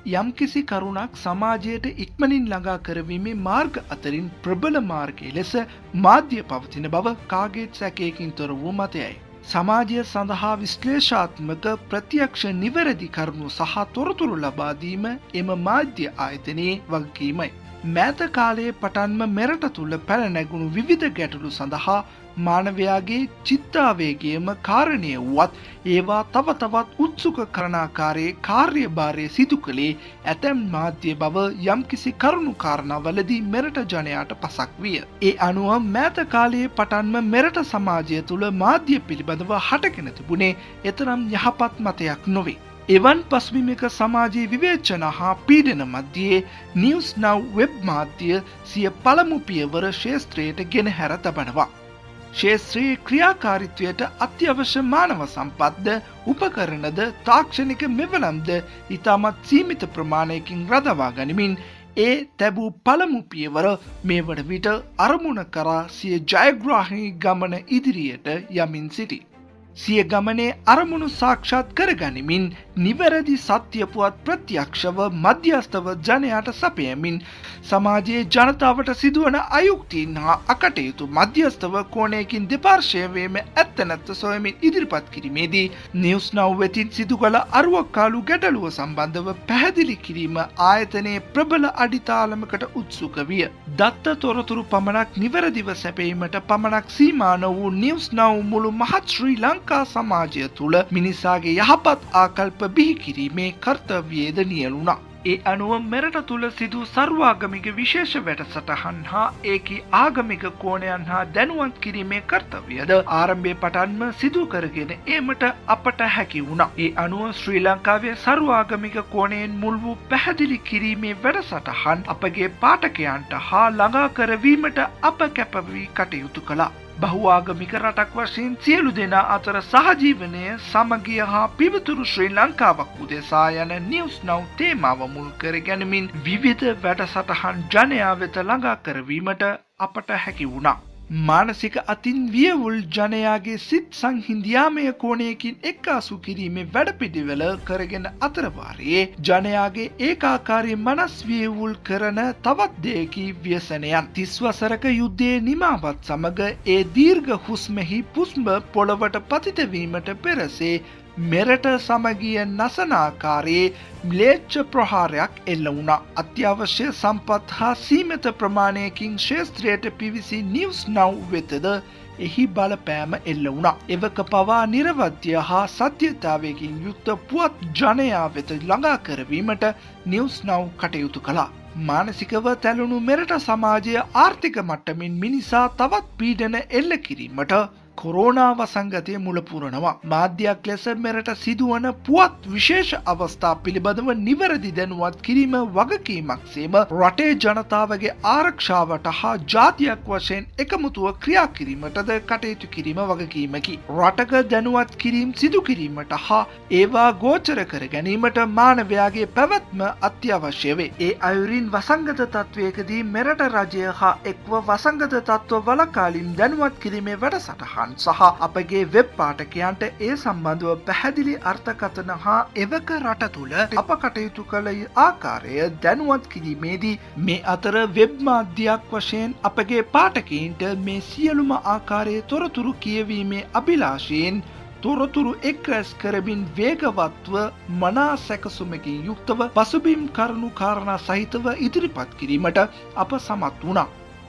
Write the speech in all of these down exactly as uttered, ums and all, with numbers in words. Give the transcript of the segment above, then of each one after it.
යම්කිසි කරුණක් සමාජයට ඉක්මනින් ළඟා කරවීමේ මාර්ග අතරින් ප්‍රබල මාර්ගය ලෙස මාධ්‍ය පවතින බව කාගේත් සැකයකින් තොර වූ මතයයි. සමාජය සඳහා විශ්ලේෂාත්මක ප්‍රත්‍යක්ෂ නිවැරදි කරුණු සහ තොරතුරු ලබා දීම එම මාධ්‍ය ආයතනයේ වගකීමයි. මෑත කාලයේ පටන්ම මෙරට තුළ පැන නැගුණු විවිධ ගැටලු සඳහා මානවයාගේ චිත්තාවේගයම කාරණය වුවත් ඒවා තව තවත් උත්සුක කරනාකාරයේ කාර්යභාරය සිදු කළේ ඇතැම් මාධ්‍ය බව යම්කිසි කරුණු කාරණාවලදී මෙරට ජනයාට පසක් විය. ඒ අනුව මෑත කාලයේ පටන්ම මෙරට සමාජය තුළ මාධ්‍ය පිළිබඳව හටගෙන තිබුණේ එතරම් යහපත් මතයක් නොවේ. එවන් පසුබිමක සමාජයේ විවේචන හා පීඩන මැදයේ නිවුස් නව් වෙබ් මාධ්‍ය සිය පළමු පියවර ශාස්ත්‍රයට ගෙන හැර තබනවා. ශාස්ත්‍රීය ක්‍රියාකාරීත්වයට අත්‍යවශ්‍ය මානව සම්පත්ද උපකරණද තාක්ෂණික මෙවලම්ද ඉතාමත් සීමිත ප්‍රමාණයකින් රඳවා ගනිමින් ඒ තැබූ පළමු පියවර මේ වන විට අරමුණ කරා සිය ජයග්‍රාහී ගමන ඉදිරියට යමින් සිටි. සිය ගමනේ අරමුණු සාක්ෂාත් කරගනිමින් නිවැරදි සත්‍ය පුවත් ප්‍රත්‍යක්ෂව මධ්‍යස්ථව ජනයාට සපයමින් සමාජයේ ජනතාවට සිදුවන අයුක්තීන් හා අකටයුතු මධ්‍යස්ථව කෝණයකින් දෙපාර්ශ්වයේම ඇත්ත නැත්ත සොයමින් ඉදිරිපත් කිරීමේදී නිවුස් නව් වෙතින් සිදු කළ අරුවක්කාලු ගැටලුව සම්බන්ධව පැහැදිලි කිරීම ආයතනයේ ප්‍රබල අඩිතාලමකට උත්සුක විය. දත්ත තොරතුරු පමණක් නිවැරදිව සැපීමට පමණක් සීමා නො වූ නිවුස් නව් මුළු මහත් ශ්‍රී ලංකා සමාජය තුළ මිනිසාගේ යහපත් ආකල්ප බිහි කිරීමේ කර්තව්‍යයේද නියැලුණා. ඒ අනුව මෙරට තුළ සිදු සර්වාගමික විශේෂ වැඩසටහන් හා ඒකී ආගමික කෝණයන් හා දැනුවත් කිරීමේ කර්තව්‍යද ආරම්භයේ පටන්ම සිදු කරගෙන ඒමට අපට හැකි වුණා. ඒ අනුව ශ්‍රී ලංකාවේ සර්වාගමික කෝණයෙන් මුල් වූ පැහැදිලි කිරීමේ වැඩසටහන් අපගේ පාඨකයන්ට හා ළඟා කරවීමට අප කැප වී කටයුතු කළා. බහුආගමික රටක් වශයෙන් සියලු දෙනා අතර සහජීවනය සමගිය හා පිවිතුරු ශ්‍රී ලංකාවක් උදෙසා යන නිවුස් නව් තේමාව මුල් කර ගැනීමෙන් විවිධ වැඩසටහන් ජනයා වෙත ළඟා කරවීමට අපට හැකි වුණා. මානසික අතින් වියවුල් ජනයාගේ සිත් සංහිඳියාමය කෝණයකින් එක්කාසු කිරීමේ වැඩපිළිවෙල කරගෙන අතරවාරයේ ජනයාගේ ඒකාකාරී මනස් වියවුල් කරන තවත් දෙයකි ව්‍යසනයන්. තිස් වසරක යුද්ධයේ නිමාවත් සමග ඒ දීර්ඝ හුස්මෙහි පුස්ම පොළවට පතිත වීමට පෙරසේ මෙරට සමගිය නසනාකාරයේ ම්ලේච්ඡ ප්‍රහාරයක් එල්ල වුණා. අත්‍යවශ්‍ය සම්පත් හා සීමිත ප්‍රමාණයකින් ශාස්ත්‍රයට පිවිසි නිවුස් නව් වෙතද එහි බලපෑම එල්ල වුණා. එවක පවා නිර්වද්‍ය හා සත්‍යතාවයකින් යුක්ත පුවත් ජනයා වෙත ළඟා කරවීමට නිවුස් නව් කටයුතු කළා. මානසිකව තැළුණු මෙරට සමාජය ආර්ථික මට්ටමින් මිනිසා තවත් පීඩන එල්ල කිරීමට කොරෝනා වසංගතය මුල පුරනවා. මාධ්‍යයක් ලෙස මෙරට සිදුවන පුවත් විශේෂ අවස්ථා පිළිබඳව නිවැරදි දැනුවත් කිරීම වගකීමක් සේම රටේ ජනතාවගේ ආරක්ෂාවට හා ජාතියක් වශයෙන් එකමුතුව ක්‍රියා කිරීමටද කටයුතු කිරීම වගකීමකි. රටක දැනුවත් කිරීම සිදු කිරීමට හා ඒවා ගෝචර කර ගැනීමට මානවයාගේ පැවැත්ම අත්‍යවශ්‍ය වේ. ඒ අයුරින් වසංගත තත්වයකදී මෙරට රජය හා එක්ව වසංගත තත්ත්ව වළකාලීම් දැනුවත් කිරීමේ වැඩසටහන් සහ අපගේ වෙබ් පාඨකයන්ට ඒ සම්බන්ධව පැහැදිලි අර්ථකථන හා එවක රට තුළ අප කටයුතු කළ ආකාරය දැනුවත් කිරීමේදී මේ අතර වෙබ් මාධ්‍යයක් වශයෙන් අපගේ පාඨකයින්ට මේ සියලුම ආකාරයේ තොරතුරු කියවීමේ අභිලාෂයෙන් තොරතුරු එක් රැස් කරමින් වේගවත්ව මනා සැකසුමකින් යුක්තව පසුබිම් කරුණු කාරණා සහිතව ඉදිරිපත් කිරීමට අප සමත් වුණා.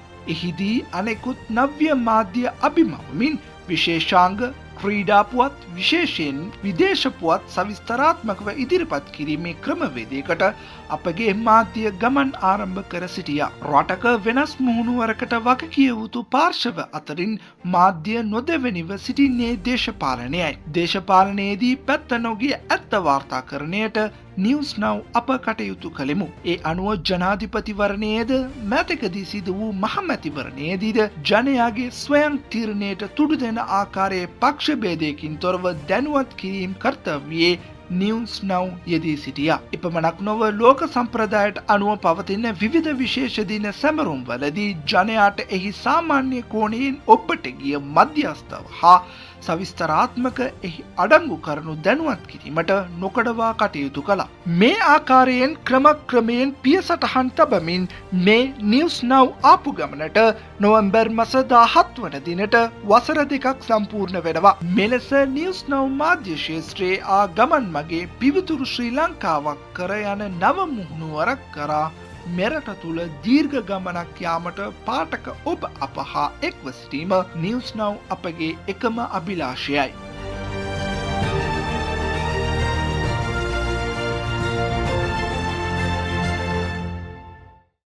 එහිදී අනෙකුත් නව්‍ය මාධ්‍ය අභිමවමින් විශේෂාංග ක්‍රීඩා පුවත් විශේෂයෙන් විදේශ පුවත් සවිස්තරාත්මකව ඉදිරිපත් කිරීමේ ක්‍රමවේදයකට අපගේ මාධ්‍ය ගමන් ආරම්භ කර සිටියා. රටක වෙනස් මුහුණුවරකට වග කිය යුතු පාර්ශව අතරින් මාධ්‍ය නොදෙවැනිව සිටින්නේ දේශපාලනයයි. දේශපාලනයේදී පැත්ත නොගිය ඇත්ත වාර්තාකරණයට නිවුස් නව් අප කටයුතු කළෙමු. ඒ අනුව ජනාධිපතිවරණයේද මැතකදී සිදු වූ මහමැතිවරණයේදීද ජනයාගේ ස්වයං තීරණයට තුඩු දෙන ආකාරයේ පක්ෂ භේදයකින් තොරව දැනුවත් කිරීම කර්තව්‍යයේ නිවුස් නව් යෙදී සිටියා. එපමණක් නොව ලෝක සම්ප්‍රදායට අනුව පවතින විවිධ විශේෂ දින සැමරුම්වලදී ජනයාට එහි සාමාන්‍ය කෝණයෙන් ඔබට ගිය මධ්‍යස්ථව හා සවිස්තරාත්මක එහි අඩංගු කරනු දැනුවත් කිරීමට නොකඩවා කටයුතු කළා. මේ ආකාරයෙන් ක්‍රමක්‍රමයෙන් පියසටහන් තබමින් මේ නිවුස් නව් ආපු ගමනට නොවැම්බර් මාස දාහත් වන දිනට වසර දෙකක් සම්පූර්ණ වෙනවා. මෙලෙස නිවුස් නව් මාධ්‍ය ශාස්ත්‍රයේ ආ ගමන් මගේ පිවිතුරු ශ්‍රී ලංකාවක් කර යන නව මුහුණුවරක් කරා මෙරට තුළ දීර්ඝ ගමනක් යාමට පාඨක ඔබ අප හා එක්ව සිටීම නිවුස් නව් අපගේ එකම අභිලාෂයයි.